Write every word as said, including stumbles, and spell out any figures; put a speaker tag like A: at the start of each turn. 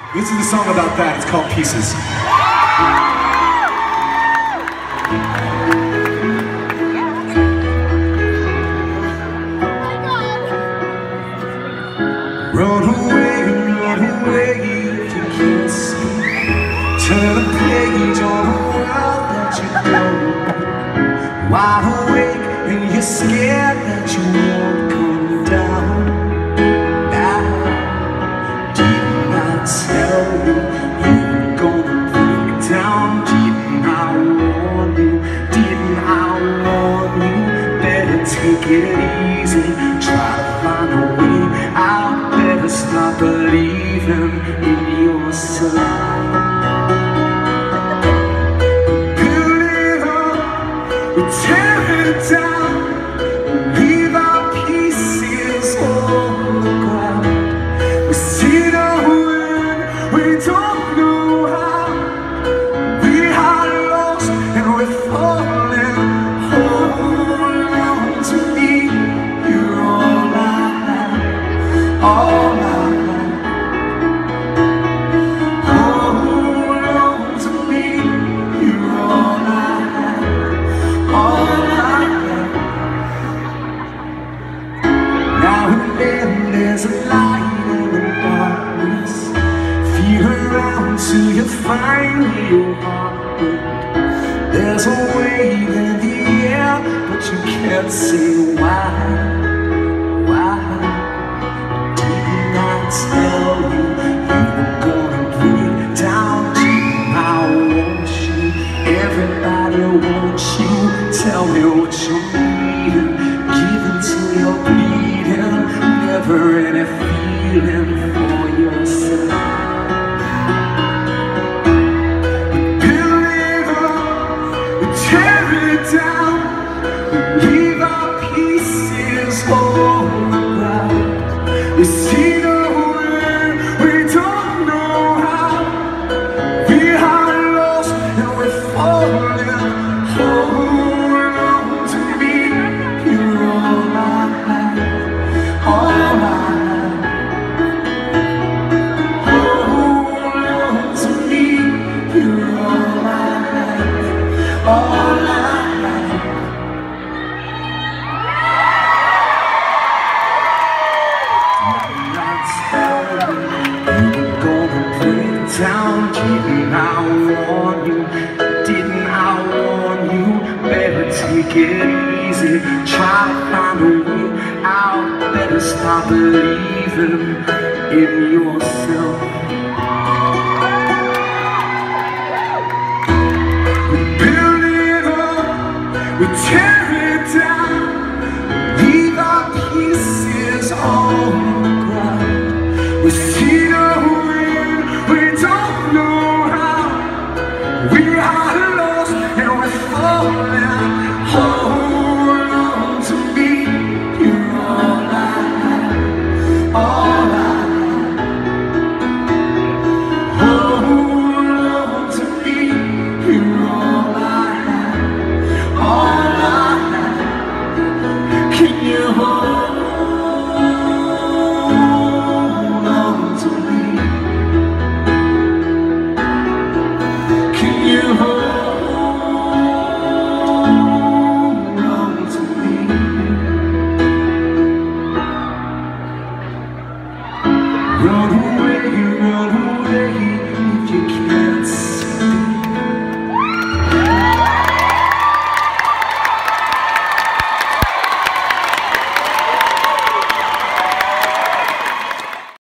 A: This is a song about that. It's called Pieces. Run away, run away if you can't see. Turn a page on a world that you know. Wide awake and you're scared that you won't come down. Now, didn't I tell you you were gonna break down? Didn't I warn you? Didn't I warn you? Better take it easy. Try to find a way out. Better stop believing in yourself. Build it up, we tear it down, leave our pieces on the ground. We see the wind, we don't know how. We are lost and we're falling. Hold on to me, you're all I have, all I have. Hold on to me, you're all I have, all I have. Now and then there's a light in the darkness. Feel around till you find your heart. There's a wave in the air, but you can't say why, why. Didn't I tell you you were gonna break down? Didn't I want you? Everybody wants you. Tell me what you're needing. Give until you're bleeding. Never any feeling for yourself. Tear it down, leave our pieces on the ground. We see the wind, we don't know how. We are lost and we're falling. Hold on to me, you're all I have, all I have. Hold on to me, you're all I have, all I have. Didn't I tell you you were gonna break down? Didn't I warn you? Didn't I warn you? Better take it easy. Try to find a way out. Better stop believing in yourself. We tear it down, leave our pieces on the ground. We see the wind, we don't know how. We are lost and we're falling. Hold on to me, you're all I have, all I have. Hold on to me, you're all I have, all I have. Can you hold on to me? Can you hold on to me? Run